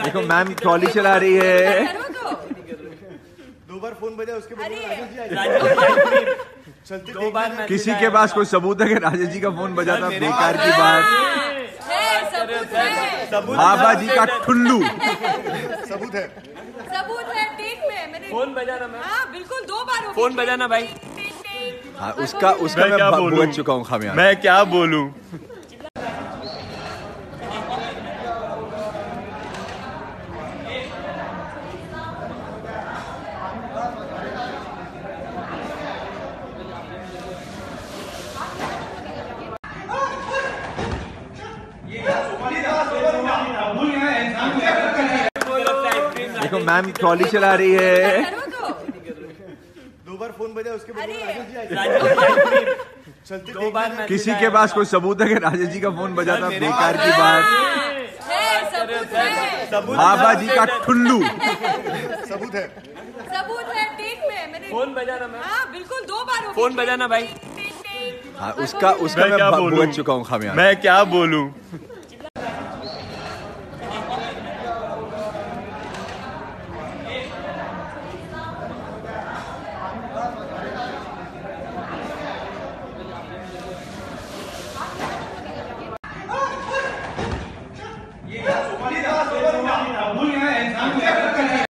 देखो ma'am trolley चला रही है। दो बार फोन बजा उसके बाद दो बार किसी के पास कोई सबूत है कि राजेश जी का फोन बजा था? बेकार की बात। बाबा जी का ठुल्लू सबूत है। टेक में मैंने फोन बजाना मैं। हाँ बिल्कुल 2 बार फोन बजाना भाई। हाँ उसका मैं भुगत चुका हूँ खामियाजा। मैं क्या बोलूं? देखो मैम ट्रॉली चला रही है। दो बार फोन बजा उसके बाद दो बार किसी के पास कोई सबूत है कि राजेश जी का फोन बजा था? बेकार की बात। बाबा जी का ठुल्लू सबूत है। टेक में मैंने फोन बजाना मैं। हाँ बिल्कुल 2 बार फोन बजाना भाई। हाँ उसका मैं भुगत चुका हूँ खामियाजा। मैं क्या बोलूं?